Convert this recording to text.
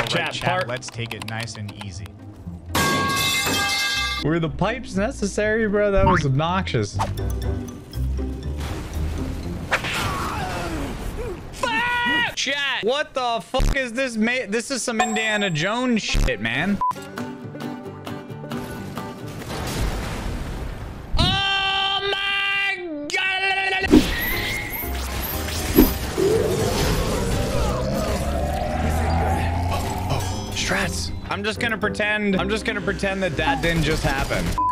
right, chat. Let's take it nice and easy. Were the pipes necessary, bro? That was obnoxious. Chat, what the fuck is this? This is some Indiana Jones shit, man. Oh my god! Oh, strats. I'm just gonna pretend that didn't just happen.